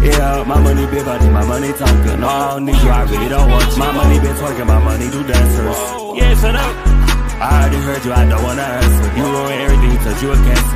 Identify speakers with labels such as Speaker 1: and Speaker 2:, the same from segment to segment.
Speaker 1: Yeah, my money big body, my money talking. No, I don't need you, I really don't want you. My money been twerking, my money do dancers.
Speaker 2: Yeah, shut up.
Speaker 1: I already heard you, I don't wanna answer. You ruin everything, cause you a cancer.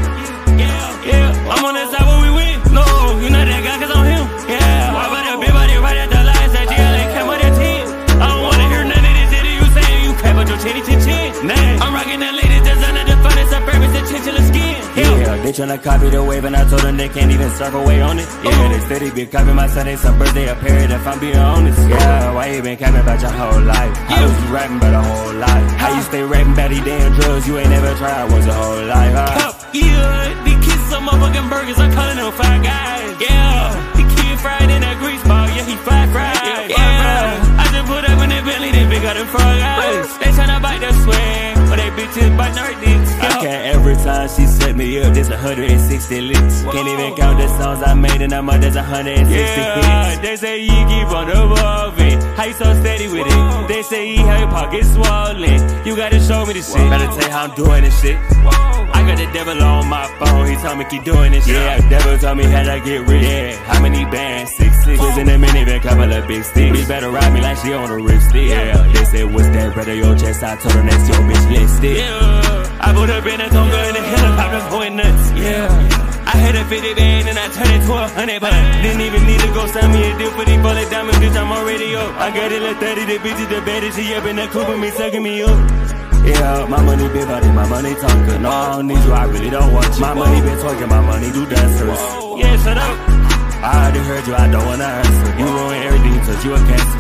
Speaker 2: Yeah, I'm on that side where we win. No, you not that guy, cause I'm him. Yeah, why about that big body right at the lines that GLA came with that 10? I don't wanna hear none of this shit you saying. You crap with your chinny chin chin. I'm rocking that lady designer, the finest of purpose, the chinchilla skin.
Speaker 1: Yeah, they tryna copy the wave and I told them they can't even surf away on it. Yeah, they steady been copying my Sunday, some birthday, a period if I'm being honest. Yeah, why you been capping about your whole life? How was you rapping about a whole life? How you stay rapping about these damn drugs you ain't never tried once your whole life, huh?
Speaker 2: Yeah, these kids some motherfucking burgers, I'm calling them Five Guys. Yeah, the kid fried in that grease ball, yeah, he fried. Yeah, I just put up in that Bentley, they big out them frog eyes. They tryna bite the swag, but they bitches biting her dicks.
Speaker 1: I can't every time she set me up, there's 160 licks. Can't even count the songs I made in a month, there's 160 hits.
Speaker 2: They say you keep on evolving, how you so steady with it? They say you have your pockets swollen, you gotta show me this shit.
Speaker 1: Better tell you how I'm doing this shit. I got the devil on my phone, he told me keep doing this shit. Yeah, the devil told me how to get rich. Yeah, how many bands? 6 was in a minivan, couple of big sticks. Bitch better ride me like she on a ripstick. Yeah, they said what's that, brother, your chest? I told her that's your bitch lipstick.
Speaker 2: Yeah, I put up in a tonga in the helicopter going nuts. Yeah, I had a 50 band and I turned it to 100, but didn't even need to go sign me a deal for these bullet diamonds, bitch, I'm already up. I got it like 30, the bitch is the baddest, she up in the coupe with me, sucking me up.
Speaker 1: Yeah, my money big body, my money talking. No, I don't need you, I really don't want you. My money been twerking, my money do dancers.
Speaker 2: Yeah, shut up.
Speaker 1: I already heard you, I don't wanna answer. You ruin everything, cause you a cancer.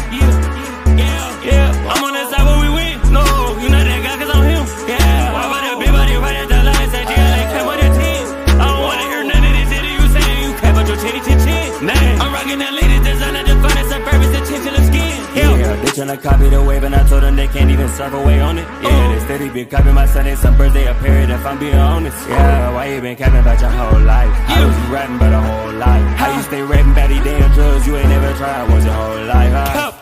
Speaker 2: Yeah, I'm on that side where we win. No, you not that guy, cause I'm him. Yeah, why about that big body right at the lines that GLA came with that 10? I don't wanna hear none of this shit you saying. You crap with your chinny chin chin. I'm rocking that lady designer, the finest of purpose, the chinchilla skin.
Speaker 1: Yeah, they tryna copy the wave and I told them they can't even surf away on it. Yeah, they steady been copying my Sunday, some birthday, a period if I'm being honest. Yeah, why you been capping about your whole life? How was you rapping about a whole life? How you stay rapping about these damn drugs you ain't never tried once your whole life, huh?